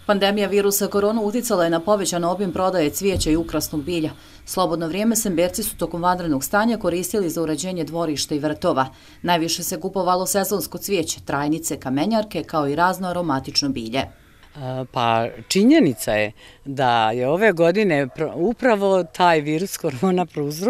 Pandemija virusa korona uticala je na povećan obim prodaje cvijeća i ukrasnog bilja. Slobodno vrijeme Semberci su tokom vanrednog stanja koristili za uređenje dvorišta i vrtova. Najviše se kupovalo sezonsko cvijeće, trajnice, kamenjarke kao i razno aromatično bilje. Pa činjenica je da je ove godine upravo taj virus korona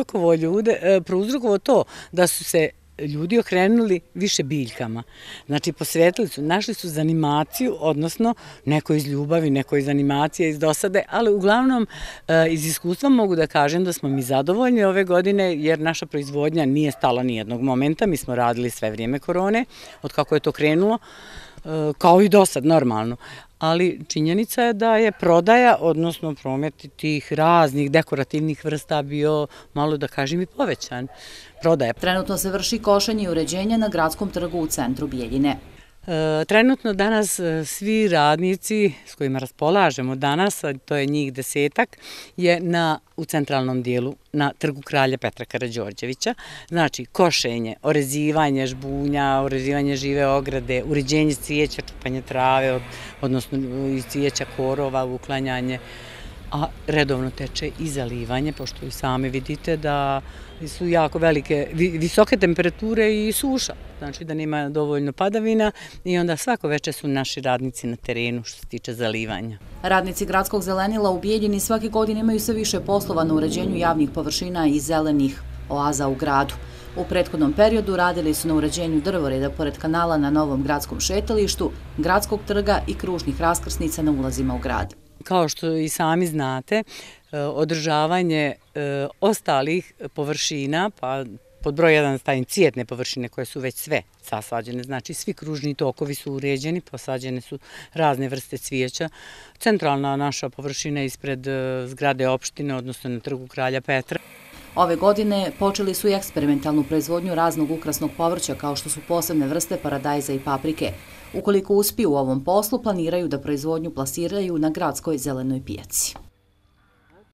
prouzrokovao to da su se ljudi okrenuli više biljkama. Znači, posvetili su, našli su zanimaciju, odnosno neko iz ljubavi, neko iz animacije, iz dosade, ali uglavnom iz iskustva mogu da kažem da smo mi zadovoljni ove godine jer naša proizvodnja nije stala ni jednog momenta. Mi smo radili sve vrijeme korone, od kako je to krenulo, kao i do sad, normalno. Ali činjenica je da je prodaja, odnosno promet tih raznih dekorativnih vrsta bio, malo da kažem, i povećan. Prodaja. Trenutno se vrši košenje i uređenje na gradskom trgu u centru Bijeljine. Trenutno danas svi radnici s kojima raspolažemo danas, a to je njih 10-ak, je u centralnom dijelu na trgu kralja Petra Karađorđevića. Znači, košenje, orezivanje žbunja, orezivanje žive ograde, uređenje cvijeća, čupanje trave, odnosno iz cvijeća korova, uklanjanje, a redovno teče i zalivanje, pošto i sami vidite da su jako velike, visoke temperature i suša, znači da nema dovoljno padavina i onda svako večer su naši radnici na terenu što se tiče zalivanja. Radnici gradskog zelenila u Bijeljini svake godine imaju sve više poslova na uređenju javnih površina i zelenih oaza u gradu. U prethodnom periodu radili su na uređenju drvoreda pored kanala na novom gradskom šetalištu, gradskog trga i kružnih raskrsnica na ulazima u grad. Kao što i sami znate, održavanje ostalih površina, pa pod broj 1 stavim cijetne površine koje su već sve sasađene, znači svi kružni tokovi su uređeni, posađene su razne vrste cvijeća. Centralna naša površina ispred zgrade opštine, odnosno na trgu kralja Petra. Ove godine počeli su i eksperimentalnu proizvodnju raznog ukrasnog povrća kao što su posebne vrste paradajza i paprike. Ukoliko uspiju u ovom poslu, planiraju da proizvodnju plasiraju na gradskoj zelenoj pijaci.